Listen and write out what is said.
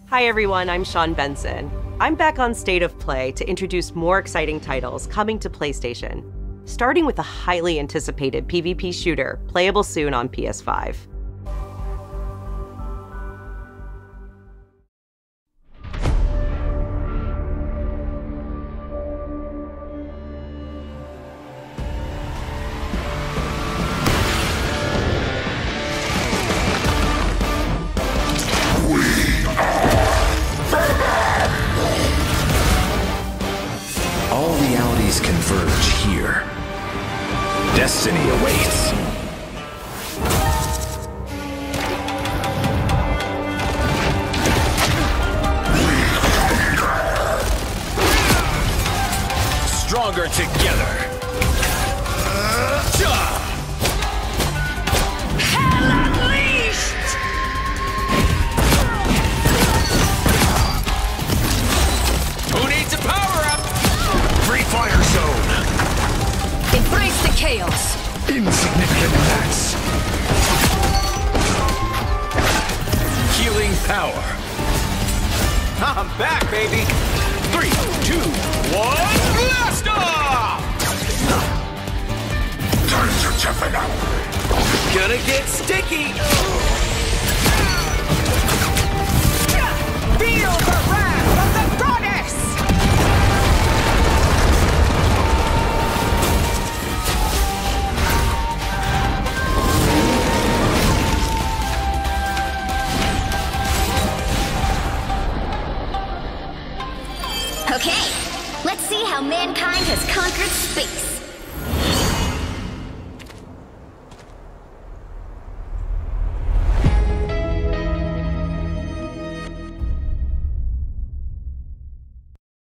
Hi everyone, I'm Sean Benson. I'm back on State of Play to introduce more exciting titles coming to PlayStation, starting with a highly anticipated PvP shooter, playable soon on PS5. All realities converge here. Destiny awaits. Stronger together. Hell unleashed! Who needs a power-up? Free fire zone! Embrace the chaos! Insignificant attacks! Healing power! I'm back, baby! 3, 2, 1, blast off! Time to toughen up! Gonna get sticky! Feel the wrath of the goddess! Okay, let's see how mankind has conquered space.